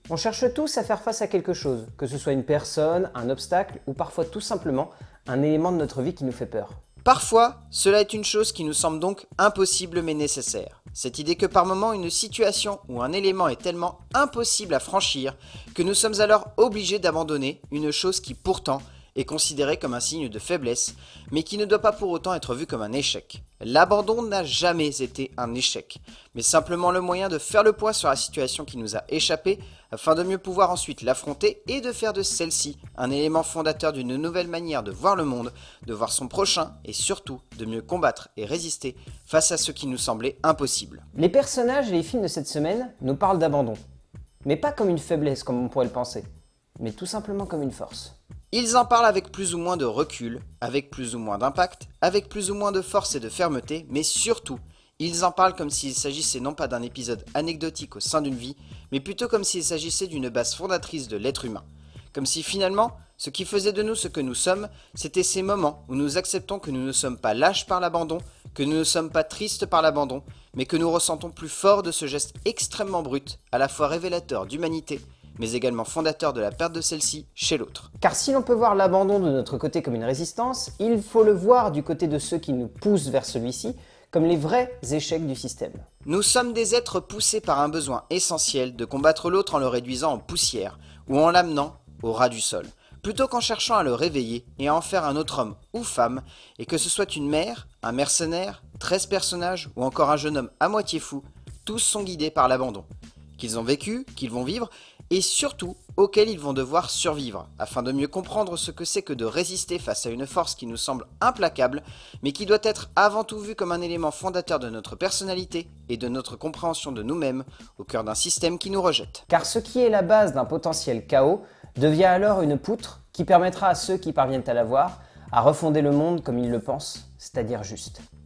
On cherche tous à faire face à quelque chose, que ce soit une personne, un obstacle ou parfois tout simplement un élément de notre vie qui nous fait peur. Parfois, cela est une chose qui nous semble donc impossible mais nécessaire. Cette idée que par moment une situation ou un élément est tellement impossible à franchir que nous sommes alors obligés d'abandonner une chose qui pourtant est considérée comme un signe de faiblesse, mais qui ne doit pas pour autant être vue comme un échec. L'abandon n'a jamais été un échec, mais simplement le moyen de faire le point sur la situation qui nous a échappé afin de mieux pouvoir ensuite l'affronter et de faire de celle-ci un élément fondateur d'une nouvelle manière de voir le monde, de voir son prochain et surtout de mieux combattre et résister face à ce qui nous semblait impossible. Les personnages et les films de cette semaine nous parlent d'abandon, mais pas comme une faiblesse comme on pourrait le penser, mais tout simplement comme une force. Ils en parlent avec plus ou moins de recul, avec plus ou moins d'impact, avec plus ou moins de force et de fermeté, mais surtout, ils en parlent comme s'il s'agissait non pas d'un épisode anecdotique au sein d'une vie, mais plutôt comme s'il s'agissait d'une base fondatrice de l'être humain. Comme si finalement, ce qui faisait de nous ce que nous sommes, c'était ces moments où nous acceptons que nous ne sommes pas lâches par l'abandon, que nous ne sommes pas tristes par l'abandon, mais que nous ressentons plus fort de ce geste extrêmement brut, à la fois révélateur d'humanité, mais également fondateur de la perte de celle-ci chez l'autre. Car si l'on peut voir l'abandon de notre côté comme une résistance, il faut le voir du côté de ceux qui nous poussent vers celui-ci, comme les vrais échecs du système. Nous sommes des êtres poussés par un besoin essentiel de combattre l'autre en le réduisant en poussière, ou en l'amenant au ras du sol, plutôt qu'en cherchant à le réveiller et à en faire un autre homme ou femme, et que ce soit une mère, un mercenaire, 13 personnages ou encore un jeune homme à moitié fou, tous sont guidés par l'abandon. Qu'ils ont vécu, qu'ils vont vivre, et surtout auxquels ils vont devoir survivre, afin de mieux comprendre ce que c'est que de résister face à une force qui nous semble implacable, mais qui doit être avant tout vue comme un élément fondateur de notre personnalité et de notre compréhension de nous-mêmes au cœur d'un système qui nous rejette. Car ce qui est la base d'un potentiel chaos devient alors une poutre qui permettra à ceux qui parviennent à la voir à refonder le monde comme ils le pensent, c'est-à-dire juste.